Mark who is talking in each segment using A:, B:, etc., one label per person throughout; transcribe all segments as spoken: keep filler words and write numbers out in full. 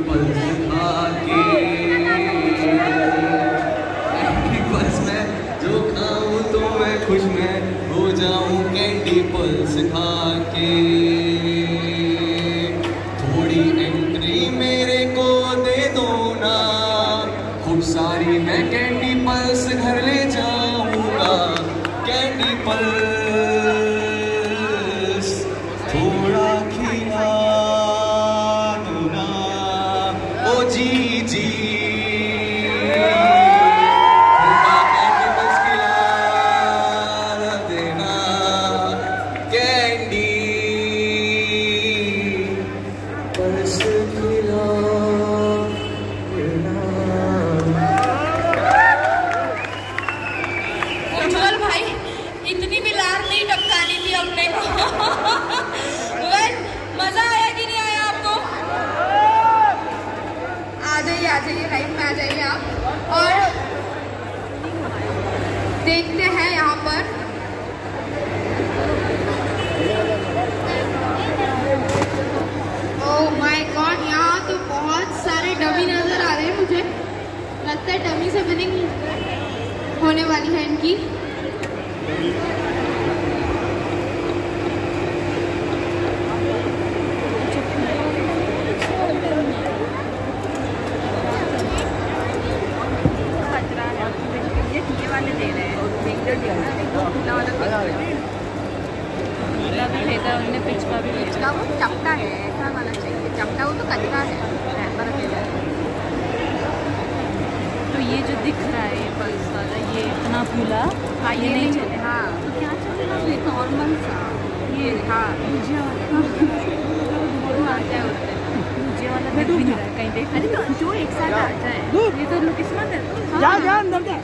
A: Pulse खा के, candy pulse में जो खाऊं तो मैं खुश मैं हो जाऊं कैंडी पल्स खा के। थोड़ी एंट्री मेरे को दे दो ना, खूब सारी मैं कैंडी पल्स घर ले जाऊंगा। कैंडी पल्स थोड़ा खिला दो ना, ओ जी जी थोड़ा कैंडी पल्स खिला देना। कैंडी पल्स खिला देना।
B: उज्जवल भाई इतनी भी लार नहीं टपकानी थी अपने को। मजा आया कि नहीं आया आपको? आ जाइए आ जाइए लाइव में आ जाइए आप, और देखते हैं यहाँ पर ओह माय गॉड, यहाँ तो बहुत सारे डमी नजर आ रहे हैं। मुझे लगता है डमी से विनिंग होने वाली है इनकी।
C: उन्होंने पिचका भी पिचका वो चपटा है, ऐसा वाला चाहिए चपटा, वो तो कचरा है। तो ये जो दिख रहा है ये पल्स वाला, ये इतना फूला, हाँ ये नहीं चले। हाँ तो क्या चलेगा ये नॉर्मल सा, ये हाँ मुझे मुझे वाला भी नहीं रहा है कहीं देख। अरे तो जो एक साथ आ जाए, ये तो किस्मत है। जा जा अंदर जा।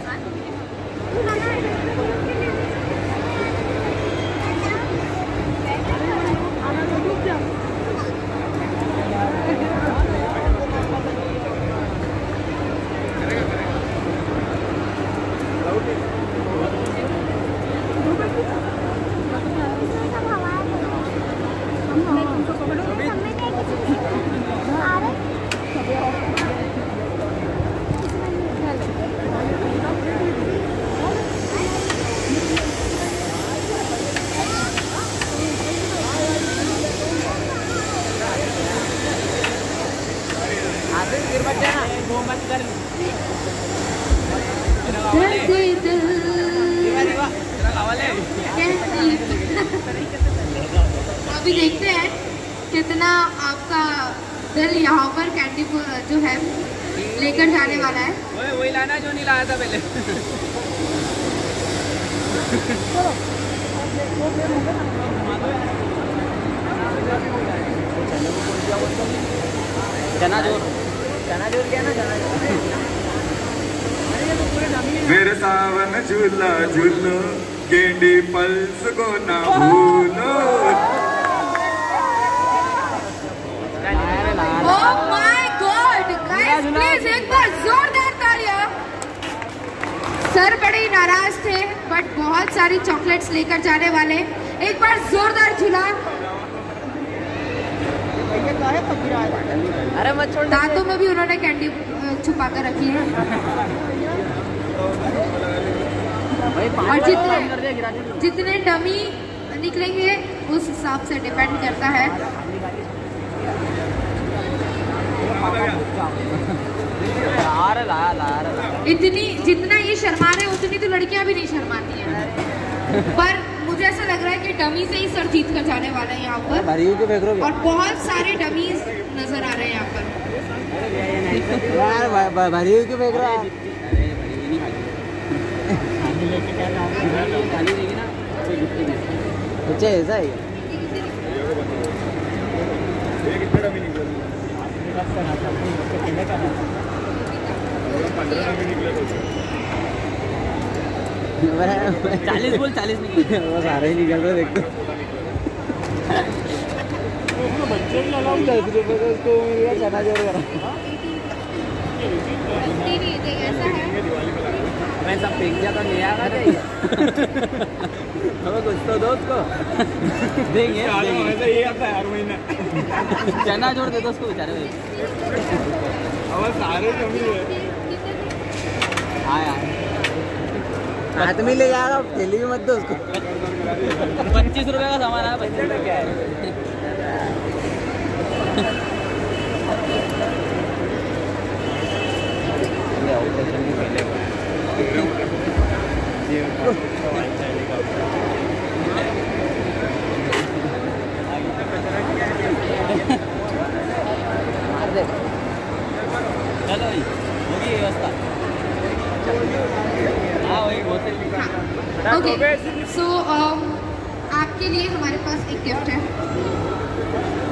B: अभी देखते हैं कितना आपका दिल यहाँ पर कैंडी जो है लेकर जाने वाला है।
D: वही वही लाना जो नहीं लाया था पहले। चना जोर चना जोर क्या ना चना जोर।
E: मेरे सावन झूला झूलो, कैंडी पल्स को ना भूलो।
B: Oh my God, guys, please एक बार जोरदार तालियां। सर बड़े ही नाराज थे, बट बहुत सारी चॉकलेट्स लेकर जाने वाले। एक बार जोरदार झूला।
D: अरे मत छोड़।
B: दांतों में भी उन्होंने कैंडी छुपा कर रखी है। और जितने जितने डमी निकलेंगे उस हिसाब से डिपेंड करता है। इतनी जितना ये शर्मा रहे उतनी तो लड़कियां भी नहीं शर्माती हैं। पर मुझे ऐसा लग रहा है कि डमी से ही सर जीत कर जाने वाला है यहाँ पर। और बहुत सारे डमीज नजर आ रहे हैं यहाँ पर।
D: अच्छा ऐसा है। चालीस बोल चालीस निकले, वो सारे ही निकल रहे देखते। बच्चे चना जोर करा।
B: नहीं नहीं देख ऐसा है
D: मैं सब फेंक दिया तो नहीं आएगा चाहिए हमें कुछ तो दो उसको देंगे
E: ऐसा ये आता है हर महीना
D: चना जोड़ दे दो उसको बेचारे
E: अब सारे कमी है
D: आया हाथ में ले जाएगा थैली में मत दो उसको पच्चीस रुपए का सामान है पच्चीस रुपए क्या है चलो होगी व्यवस्था हाँ वही होटल
B: ओके सो आपके लिए हमारे पास एक गिफ्ट है